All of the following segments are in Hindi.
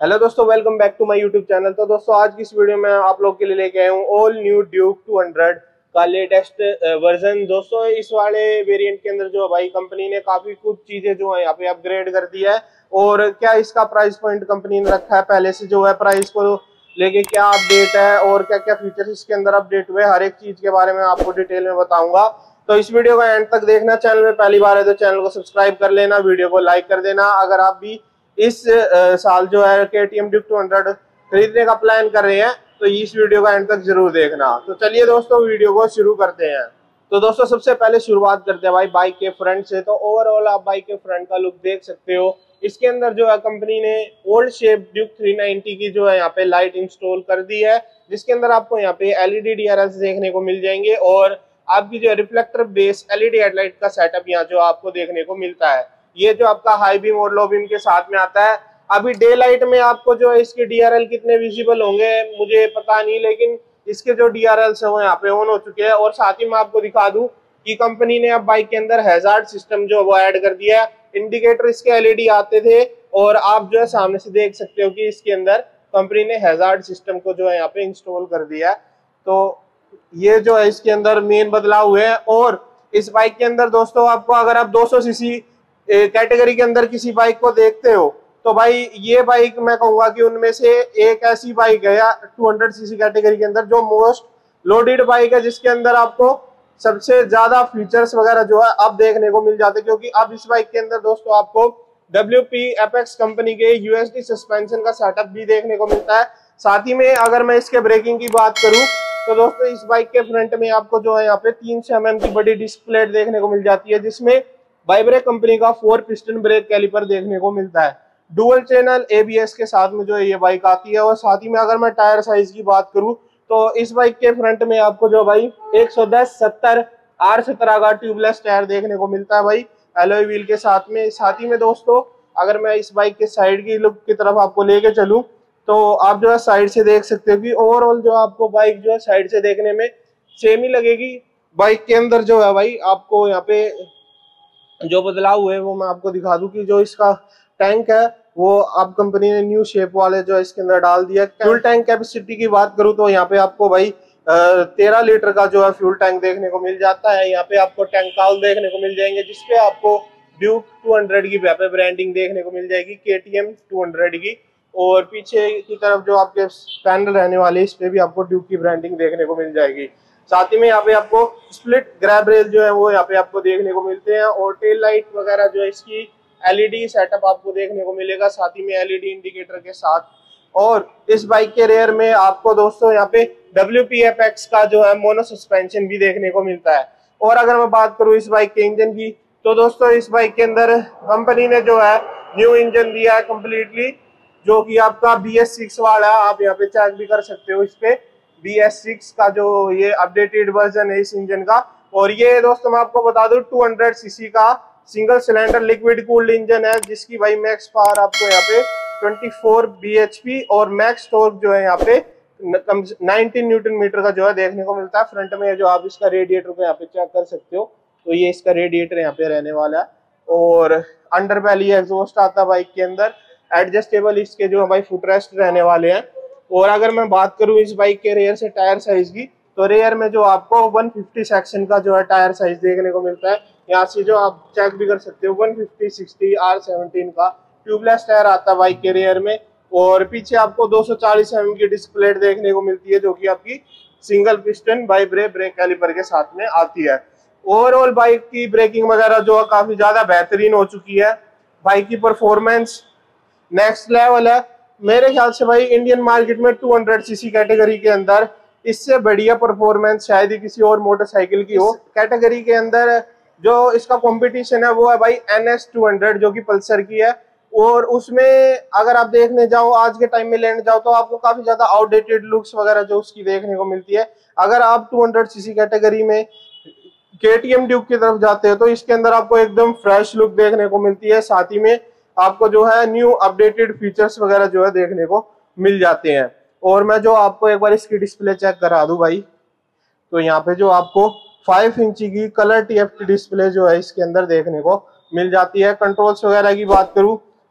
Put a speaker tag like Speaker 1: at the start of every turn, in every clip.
Speaker 1: हेलो दोस्तों, welcome back to my YouTube channel. तो दोस्तों आज की इस वीडियो में आप लोग के लिए लेके आया हूँ ऑल न्यू ड्यूक 200 का लेटेस्ट वर्जन। दोस्तों इस वाले वेरिएंट के अंदर जो है भाई कंपनी ने काफी कुछ चीजें जो है यहाँ पे अपग्रेड कर दिया है। और क्या इसका प्राइस पॉइंट कंपनी ने रखा है, पहले से जो है प्राइस को लेके क्या अपडेट है और क्या क्या फीचर्स इसके अंदर अपडेट हुए, हर एक चीज के बारे में आपको डिटेल में बताऊंगा। तो इस वीडियो को एंड तक देखना। चैनल में पहली बार है तो चैनल को सब्सक्राइब कर लेना, वीडियो को लाइक कर देना। अगर आप भी इस साल जो है KTM ड्यूक 200 खरीदने का प्लान कर रहे हैं तो इस वीडियो का एंड तक जरूर देखना। तो चलिए दोस्तों वीडियो को शुरू करते हैं। तो दोस्तों सबसे पहले शुरुआत करते हैं भाई बाइक के फ्रंट से। तो ओवरऑल आप बाइक के फ्रंट का लुक देख सकते हो। इसके अंदर जो है कंपनी ने ओल्ड शेप ड्यूक 390 की जो है यहाँ पे लाइट इंस्टॉल कर दी है, जिसके अंदर आपको यहाँ पे LED DRLs देखने को मिल जाएंगे और आपकी जो रिफ्लेक्टर बेस LED हेडलाइट का सेटअप यहाँ जो आपको देखने को मिलता है। ये जो आपका हाई बीम और लो बीम के साथ में आता है। अभी डे लाइट में आपको जो है इसके DRL कितने विजिबल होंगे मुझे पता नहीं, लेकिन इसके जो DRLs है वो यहाँ पे ऑन हो चुके हैं। और साथ ही मैं आपको दिखा दूं कि कंपनी ने अब बाइक के अंदर हैजार्ड सिस्टम जो वो ऐड कर दिया है। इंडिकेटर इसके LED आते थे और आप जो है सामने से देख सकते हो कि इसके अंदर कंपनी ने हैजार्ड सिस्टम को जो है यहाँ पे इंस्टॉल कर दिया है। तो ये जो है इसके अंदर मेन बदलाव हुए हैं। और इस बाइक के अंदर दोस्तों आपको अगर आप 200 सीसी कैटेगरी के अंदर किसी बाइक को देखते हो तो भाई ये बाइक मैं कहूंगा कि उनमें से एक ऐसी बाइक है या 200 सीसी कैटेगरी के अंदर जो मोस्ट लोडेड बाइक है, जिसके अंदर आपको सबसे ज्यादा फीचर्स वगैरह जो है अब देखने को मिल जाते हैं। क्योंकि अब इस बाइक के अंदर दोस्तों आपको WP Apex कंपनी के USD सस्पेंशन का सेटअप भी देखने को मिलता है। साथ ही में अगर मैं इसके ब्रेकिंग की बात करूं तो दोस्तों इस बाइक के फ्रंट में आपको जो है यहाँ पे 300 mm की बड़ी डिस्क प्लेट देखने को मिल जाती है, जिसमें वाइब्रेक कंपनी का 4 पिस्टन ब्रेक कैलिपर देखने को मिलता है। डुअल चैनल ABS के साथ में जो है ये बाइक आती है। और साथ ही में अगर मैं टायर साइज की बात करूं तो इस बाइक के फ्रंट में आपको जो भाई 110/70 R17 का ट्यूबलेस टायर देखने को मिलता है भाई एलॉय व्हील के साथ में। साथ ही में दोस्तों अगर मैं इस बाइक के साइड की लुक की तरफ आपको लेके चलूं तो आप जो है साइड से देख सकते हो कि ओवरऑल जो आपको बाइक जो है साइड से देखने में सेम ही लगेगी। बाइक के अंदर जो है भाई आपको यहाँ पे जो बदलाव हुए वो मैं आपको दिखा दूं कि जो इसका टैंक है वो अब कंपनी ने न्यू शेप वाले जो इसके अंदर डाल दिया। फ्यूल टैंक कैपेसिटी की बात करूं तो यहाँ पे आपको भाई 13 लीटर का जो है फ्यूल टैंक देखने को मिल जाता है। यहाँ पे आपको टैंक काउल देखने को मिल जाएंगे, जिसपे आपको ड्यूक 200 की ब्रांडिंग देखने को मिल जाएगी KTM 200 की। और पीछे की तरफ जो आपके पैनल रहने वाले इस पे भी आपको ड्यूक की ब्रांडिंग देखने को मिल जाएगी। साथ ही में यहाँ पे आपको स्प्लिट ग्रैब रेल जो है वो यहाँ पे आपको देखने को मिलते हैं। और टेल लाइट वगैरह जो है इसकी LED सेटअप आपको देखने को मिलेगा, साथ ही में LED इंडिकेटर के साथ। और इस बाइक के रेयर में आपको दोस्तों यहाँ पे WP Apex का जो है मोनो सस्पेंशन भी देखने को मिलता है। और अगर मैं बात करूँ इस बाइक के इंजन की तो दोस्तों इस बाइक के अंदर कंपनी ने जो है न्यू इंजन दिया है कम्प्लीटली, जो कि आपका BS6 वाला है। आप यहाँ पे चेक भी कर सकते हो इस पे BS6 का जो ये अपडेटेड वर्जन है इस इंजन का। और ये दोस्तों मैं आपको बता दूं 200 सीसी का single cylinder liquid cooled engine है, जिसकी भाई मैक्स पावर आपको यहाँ पे 24 bhp और मैक्स टॉर्क जो है यहाँ पे 19 न्यूटन मीटर का जो है देखने को मिलता है। फ्रंट में जो आप इसका रेडिएटर को यहाँ पे चेक कर सकते हो तो ये इसका रेडिएटर यहाँ पे रहने वाला है। और अंडर बैली एग्जॉस्ट आता है बाइक के अंदर, एडजस्टेबल इसके जो भाई फुटरेस्ट रहने वाले हैं। और अगर मैं बात करूं इस बाइक के रेयर से टायर साइज की तो रेयर में जो आपको 150 सेक्शन का जो है टायर साइज देखने को मिलता है। यहाँ से जो आप चेक भी कर सकते हो 150/60 R17 का ट्यूबलेस टायर आता है बाइक के रेयर में। और पीछे आपको 240 mm की डिस्क प्लेट देखने को मिलती है, जो कि आपकी single piston Bybre brake caliper के साथ में आती है। ओवरऑल बाइक की ब्रेकिंग वगैरह जो है काफी ज्यादा बेहतरीन हो चुकी है। बाइक की परफॉर्मेंस नेक्स्ट लेवल है। मेरे ख्याल से भाई इंडियन मार्केट में 200 सीसी कैटेगरी के अंदर इससे बढ़िया परफॉर्मेंस शायद ही किसी और मोटरसाइकिल की हो। कैटेगरी के अंदर जो इसका कंपटीशन है वो है भाई NS 200 जो कि पल्सर की है। और उसमें अगर आप देखने जाओ आज के टाइम में लेने जाओ तो आपको काफी ज्यादा आउटडेटेड लुक्स वगैरह जो उसकी देखने को मिलती है। अगर आप 200 सीसी कैटेगरी में KTM ड्यूक की तरफ जाते हो तो इसके अंदर आपको एकदम फ्रेश लुक देखने को मिलती है। साथ ही में आपको जो है न्यू अपडेटेड फीचर्स वगैरह जो है देखने को मिल जाते हैं। और मैं जो आपको एक बार इसकी डिस्प्ले चेक करा दूं भाई तो यहाँ पे जो आपको 5 इंची की कलर TFT डिस्प्ले जो है इसके अंदर देखने को मिल जाती है। कंट्रोल्स वगैरह की बात करूं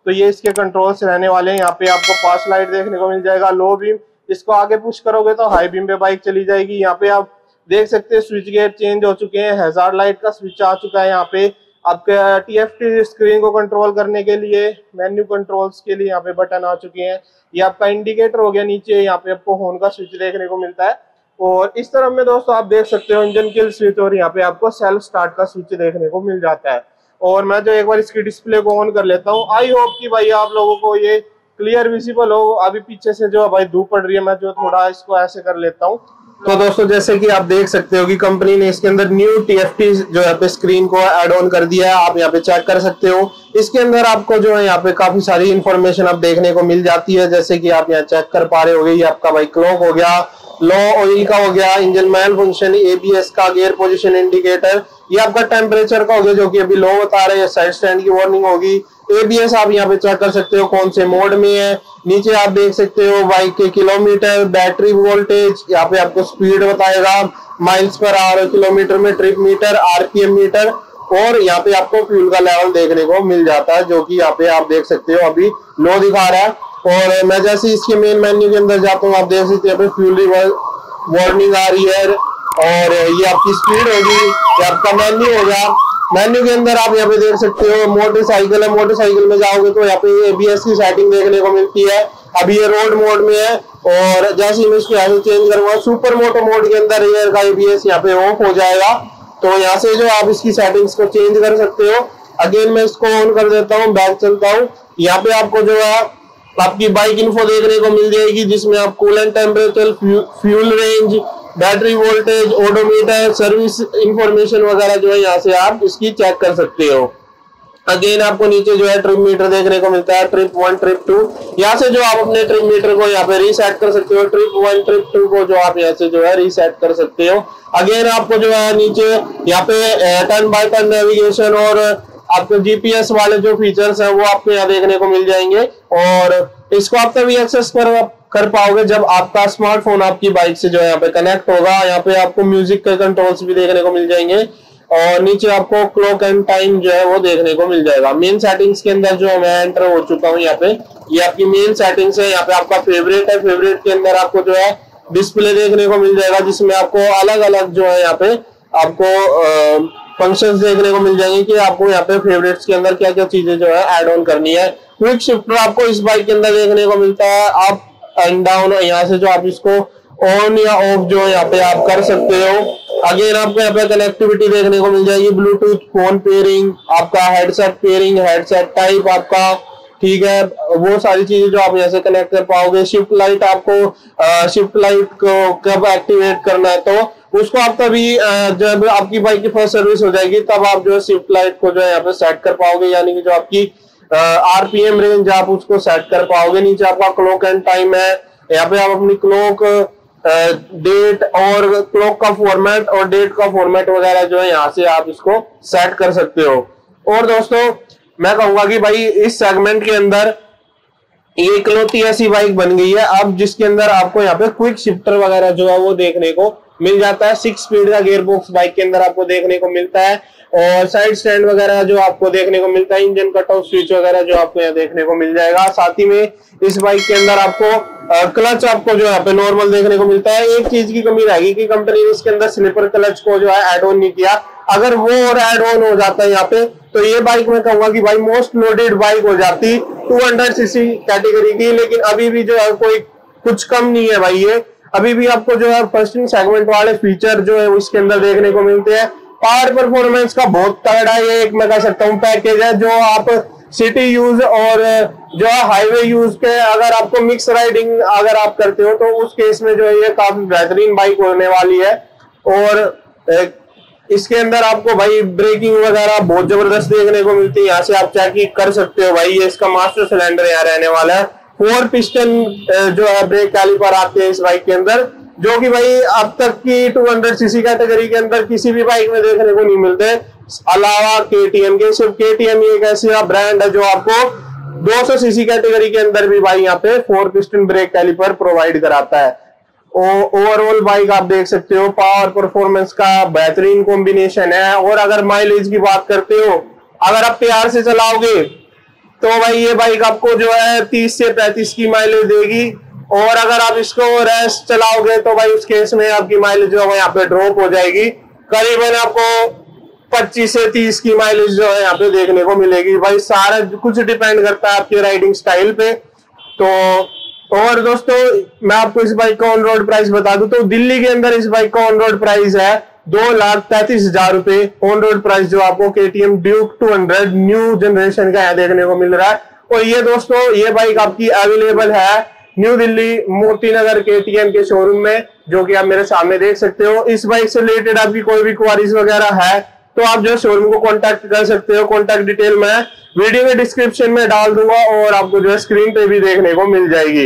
Speaker 1: तो ये इसके कंट्रोल्स रहने वाले हैं। यहाँ पे आपको फास्ट लाइट देखने को मिल जाएगा, लो बीम, इसको आगे पुश करोगे तो हाई बीम पे बाइक चली जाएगी। यहाँ पे आप देख सकते हैं स्विच गेट चेंज हो चुके हैं, हैजार्ड लाइट का स्विच आ चुका है। यहाँ पे आपके TFT स्क्रीन को कंट्रोल करने के लिए, मेन्यू कंट्रोल्स के लिए यहाँ पे बटन आ चुके हैं। ये आपका इंडिकेटर हो गया नीचे, यहाँ पे आपको हॉर्न का स्विच देखने को मिलता है। और इस तरफ में दोस्तों आप देख सकते हो इंजन किल स्विच, और यहाँ पे आपको सेल्फ स्टार्ट का स्विच देखने को मिल जाता है। और मैं जो एक बार इसकी डिस्प्ले को ऑन कर लेता हूँ, आई होप कि भाई आप लोगों को ये क्लियर विजिबल हो। अभी पीछे से जो भाई धूप पड़ रही है, मैं जो थोड़ा इसको ऐसे कर लेता हूँ। तो दोस्तों जैसे कि आप देख सकते हो कि कंपनी ने इसके अंदर न्यू TFT जो यहाँ पे स्क्रीन को ऐड ऑन कर दिया है, आप यहाँ पे चेक कर सकते हो। इसके अंदर आपको जो है यहाँ पे काफी सारी इंफॉर्मेशन आप देखने को मिल जाती है, जैसे कि आप यहाँ चेक कर पा रहे होगे। ये आपका भाई क्लॉक हो गया, लो ऑयल का हो गया, इंजन मैल फंक्शन, ABS का, गियर पोजीशन इंडिकेटर, ये आपका टेम्परेचर का हो गया जो कि अभी लो बता रहे हैं, साइड स्टैंड की वार्निंग होगी। ABS आप यहाँ पे चेक कर सकते हो कौन से मोड में है। नीचे आप देख सकते हो बाइक के किलोमीटर, बैटरी वोल्टेज, यहाँ पे आपको स्पीड बताएगा, माइल्स पर आवर किलोमीटर में, ट्रिप मीटर, RPM मीटर, और यहाँ पे आपको फ्यूल का लेवल देखने को मिल जाता है जो कि यहाँ पे आप देख सकते हो अभी लो दिखा रहा है। और मैं जैसे इसके मेन मेन्यू के अंदर जाता हूँ, आप देख सकते हो फ्यूल वार्निंग आ रही है, और ये आपकी स्पीड होगी, ये आपका मेन्यू होगा। मेन्यू के अंदर आप यहाँ पे देख सकते हो मोटरसाइकिल है, मोटरसाइकिल में जाओगे तो यहाँ पे ABS की सेटिंग देखने को मिलती है। अभी ये रोड मोड में है, और जैसे ही मैं इसको ऐसे चेंज करूंगा सुपर मोटो मोड के अंदर एयर का ABS यहाँ पे ऑफ हो जाएगा। तो यहाँ से जो आप इसकी सेटिंग्स को चेंज कर सकते हो। अगेन मैं इसको ऑन कर देता हूँ, बैक चलता हूँ। यहाँ पे आपको जो है आपकी बाइक इन्फो देखने को मिल जाएगी, जिसमें आप coolant temperature, fuel range, battery voltage, odometer, service information वगैरह जो है यहाँ से आप इसकी चेक कर सकते हो। अगेन आपको नीचे जो है ट्रिप मीटर देखने को मिलता है, ट्रिप 1, ट्रिप 2, यहाँ से जो आप अपने ट्रिप मीटर को यहाँ पे रीसेट कर सकते हो। ट्रिप 1, ट्रिप 2 को जो आप यहाँ से जो है रीसेट कर सकते हो। अगेन आपको जो है नीचे यहाँ पे टर्न बाय टर्न नेविगेशन और आपको GPS वाले जो फीचर्स हैं वो आपको यहाँ देखने को मिल जाएंगे, और इसको आप तभी एक्सेस कर पाओगे जब आपका स्मार्टफोन आपकी बाइक से जो है यहाँ पे कनेक्ट होगा। यहाँ पे आपको म्यूजिक के कंट्रोल्स भी देखने को मिल जाएंगे, और नीचे आपको क्लॉक एंड टाइम जो है वो देखने को मिल जाएगा। मेन सेटिंग्स के अंदर जो मैं एंटर हो चुका हूँ यहाँ पे, ये आपकी मेन सेटिंग्स है। यहाँ पे आपका फेवरेट है, फेवरेट के अंदर आपको जो है डिस्प्ले देखने को मिल जाएगा, जिसमें आपको अलग अलग जो है यहाँ पे आपको फंक्शंस देखने को मिल जाएंगे कि आपको यहाँ पे फेवरेट्स के अंदर क्या क्या चीजें जो है ऐड ऑन करनी है। क्विक शिफ्टर आपको इस बाइक के अंदर देखने को मिलता है, अप एंड डाउन, यहाँ से जो आप इसको ऑन या ऑफ जो है यहाँ पे आप कर सकते हो। अगेन आपको यहाँ पे कनेक्टिविटी देखने को मिल जाएगी, ब्लूटूथ, फोन पेयरिंग, आपका हेडसेट पेयरिंग, हेडसेट टाइप आपका, ठीक है, वो सारी चीजें जो आप यहाँ से कनेक्ट कर पाओगे। शिफ्ट लाइट आपको शिफ्ट लाइट को कब एक्टिवेट करना है तो उसको आप तभी जब आपकी बाइक की फर्स्ट सर्विस हो जाएगी तब आप जो है शिफ्ट लाइट को जो है यहाँ पे सेट कर पाओगे, यानी कि जो आपकी RPM रेंज आप उसको सेट कर पाओगे। नीचे आपका क्लॉक एंड टाइम है, यहाँ पे आप अपनी क्लॉक, डेट और क्लॉक का फॉर्मेट और डेट का फॉर्मेट वगैरह जो है यहाँ से आप इसको सेट कर सकते हो। और दोस्तों मैं कहूंगा कि भाई इस सेगमेंट के अंदर ये इकलौती ऐसी बाइक बन गई है अब जिसके अंदर आपको यहाँ पे क्विक शिफ्टर वगैरह जो है वो देखने को मिल जाता है। 6 स्पीड का गियर बॉक्स बाइक के अंदर आपको देखने को मिलता है, और साइड स्टैंड वगैरह जो आपको देखने को मिलता है, इंजन कट ऑफ स्विच वगैरह जो आपको यहाँ देखने को मिल जाएगा। साथ ही में इस बाइक के अंदर आपको क्लच आपको जो यहाँ पे नॉर्मल देखने को मिलता है। एक चीज की कमी रहेगी कि कंपनी ने इसके अंदर स्लिपर क्लच को जो है ऐड ऑन नहीं किया, अगर वो और ऐड ऑन हो जाता है यहाँ पे तो ये बाइक मैं कहूंगा कि भाई मोस्ट लोडेड बाइक हो जाती 200 सीसी कैटेगरी की। लेकिन अभी भी जो है कोई कुछ कम नहीं है भाई, ये अभी भी आपको जो है फर्स्ट सेगमेंट वाले फीचर जो है इसके अंदर देखने को मिलते हैं। पावर परफॉर्मेंस का बहुत तगड़ा ये एक मैं कह सकता हूँ पैकेज है, जो आप सिटी यूज और जो है हाईवे यूज के अगर आपको मिक्स राइडिंग अगर आप करते हो तो उस केस में जो है ये काफी बेहतरीन बाइक होने वाली है। और इसके अंदर आपको भाई ब्रेकिंग वगैरह बहुत जबरदस्त देखने को मिलती है, यहाँ से आप चेक कर सकते हो। भाई ये इसका मास्टर सिलेंडर यहाँ रहने वाला है, 4 पिस्टन जो है ब्रेक कैलिपर आते हैं इस बाइक के अंदर, जो कि भाई अब तक की 200 सीसी कैटेगरी के अंदर किसी भी बाइक में देखने को नहीं मिलते अलावा KTM के। सिर्फ KTM एक ऐसा ब्रांड है जो आपको 200 सीसी कैटेगरी के अंदर भी भाई यहाँ पे 4 पिस्टन ब्रेक कैलिपर प्रोवाइड कराता है। ओवरऑल बाइक आप देख सकते हो पावर परफॉर्मेंस का बेहतरीन कॉम्बिनेशन है। और अगर माइलेज की बात करते हो, अगर आप प्यार से चलाओगे तो भाई ये बाइक आपको जो है 30 से 35 की माइलेज देगी। और अगर आप इसको रेस्ट चलाओगे तो भाई उस केस में आपकी माइलेज जो है यहाँ पे ड्रॉप हो जाएगी, करीबन आपको 25 से 30 की माइलेज जो है यहाँ पे देखने को मिलेगी। भाई सारा कुछ डिपेंड करता है आपके राइडिंग स्टाइल पे। तो और दोस्तों मैं आपको इस बाइक का ऑन रोड प्राइस बता दूं तो दिल्ली के अंदर इस बाइक का ऑन रोड प्राइस है 2,33,000 रुपए। ऑन रोड प्राइस जो आपको KTM ड्यूक 200 न्यू जनरेशन का यहाँ देखने को मिल रहा है। और ये दोस्तों ये बाइक आपकी अवेलेबल है न्यू दिल्ली मोती नगर KTM के शोरूम में, जो कि आप मेरे सामने देख सकते हो। इस बाइक से रिलेटेड आपकी कोई भी क्वारीज वगैरह है तो आप जो शोरूम को कांटेक्ट कर सकते हो। कांटेक्ट डिटेल मैं वीडियो में डिस्क्रिप्शन में डाल दूंगा और आपको जो है स्क्रीन पे भी देखने को मिल जाएगी।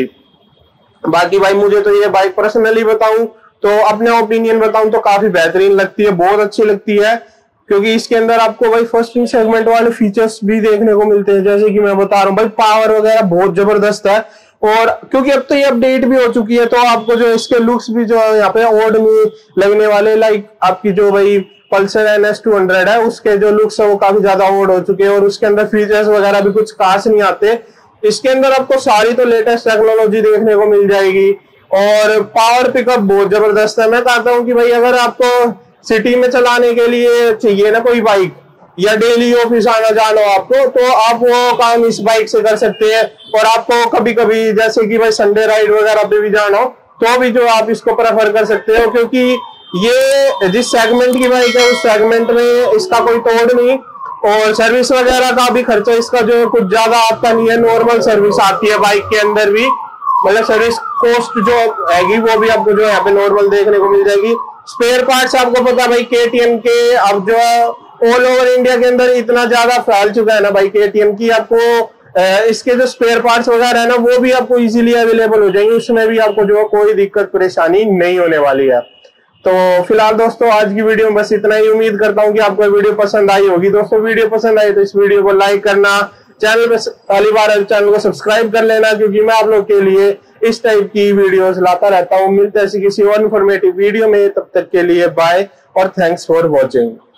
Speaker 1: बाकी भाई मुझे तो ये बाइक पर्सनली बताऊं तो अपने ओपिनियन बताऊं तो काफी बेहतरीन लगती है, बहुत अच्छी लगती है, क्योंकि इसके अंदर आपको भाई फर्स्ट सेगमेंट वाले फीचर्स भी देखने को मिलते हैं। जैसे कि मैं बता रहा हूँ भाई पावर वगैरह बहुत जबरदस्त है। और क्योंकि अब तो ये अपडेट भी हो चुकी है तो आपको जो इसके लुक्स भी जो है यहाँ पे ओल्ड में लगने वाले, लाइक आपकी जो भाई पल्सर NS 200 है उसके जो लुक्स है वो काफी ज्यादा ओल्ड हो चुके हैं और उसके अंदर फीचर्स वगैरह भी कुछ खास नहीं आते। इसके अंदर आपको सारी तो लेटेस्ट टेक्नोलॉजी देखने को मिल जाएगी और पावर पिकअप बहुत जबरदस्त है। मैं कहता हूँ कि भाई अगर आपको सिटी में चलाने के लिए चाहिए ना कोई बाइक या डेली ऑफिस आना जाना हो आपको, तो आप वो काम इस बाइक से कर सकते हैं। और आपको कभी कभी जैसे कि भाई संडे राइड वगैरह पे भी जाना हो तो भी जो आप इसको प्रेफर कर सकते हो, क्योंकि ये जिस सेगमेंट की बाइक है उस सेगमेंट में इसका कोई तोड़ नहीं। और सर्विस वगैरह का भी खर्चा इसका जो कुछ ज्यादा आता नहीं है, नॉर्मल सर्विस आती है बाइक के अंदर भी, मतलब सर्विस कॉस्ट जो हैगी वो भी आपको जो यहाँ पे नॉर्मल देखने को मिल जाएगी। स्पेयर पार्ट्स आपको पता भाई KTM के अब जो है ऑल ओवर इंडिया के अंदर इतना ज्यादा फैल चुका है ना भाई KTM की, आपको इसके जो स्पेयर पार्ट्स वगैरह है ना वो भी आपको इजीली अवेलेबल हो जाएंगे, उसमें भी आपको जो कोई दिक्कत परेशानी नहीं होने वाली है। तो फिलहाल दोस्तों आज की वीडियो में बस इतना ही। उम्मीद करता हूँ कि आपको वीडियो पसंद आई होगी। दोस्तों वीडियो पसंद आई तो इस वीडियो को लाइक करना, चैनल पे पहली बार है चैनल को सब्सक्राइब कर लेना, क्योंकि मैं आप लोग के लिए इस टाइप की वीडियोस लाता रहता हूँ। मिलते हैं किसी और इन्फॉर्मेटिव वीडियो में, तब तक के लिए बाय और थैंक्स फॉर वॉचिंग।